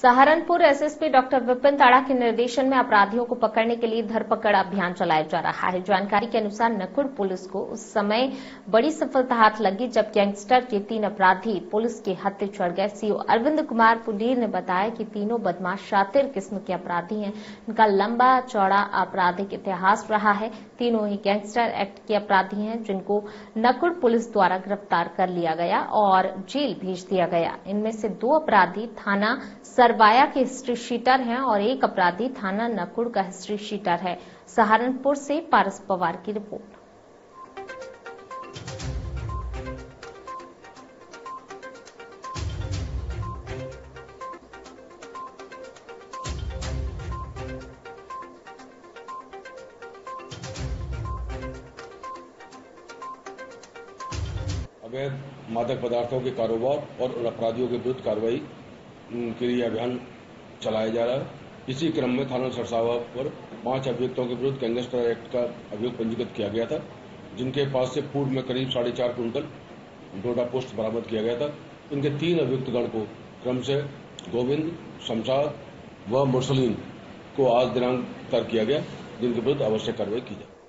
Saharanpur SSP doctor Vipin ताड़ा के निर्देशन में अपराधियों को पकड़ने के लिए धरपकड़ अभियान चलाया जा रहा है। जानकारी के अनुसार नकुड़ पुलिस को उस समय बड़ी सफलता हाथ लगी जब गैंगस्टर के 3 अपराधी पुलिस के हत्थे चढ़ गए। सीओ अरविंद कुमार पुलीर ने बताया कि तीनों बदमाश शातिर किस्म के अपराधी हैं। इनका लंबा चौड़ा आपराधिक इतिहास रहा है। तीनों ही गैंगस्टर एक्ट के अपराधी हैं, जिनको नकुड़ पुलिस द्वारा गिरफ्तार कर लिया गया और जेल भेज दिया गया। इनमें से 2 अपराधी थाना सरवाया के हिस्ट्री शीटर हैं और 1 अपराधी थाना नकुड़ का हिस्ट्री शीटर है। सहारनपुर से पारस पवार की रिपोर्ट। अवैध मादक पदार्थों के कारोबार और अपराधियों के विरुद्ध कार्रवाई के लिए अभियान चलाया जा रहा है। इसी क्रम में थाना सरसावा पर 5 अभियुक्तों के विरुद्ध गैंगस्टर एक्ट का अभियोग पंजीकृत किया गया था, जिनके पास से पूर्व में करीब 4.5 कुंटल डोडा पोस्ट बरामद किया गया था। इनके 3 अभियुक्तगण को क्रम से गोविंद, शमशाद व मुरसलीन को आज दिनांक तय किया गया, जिनके विरुद्ध आवश्यक कार्रवाई की जाए।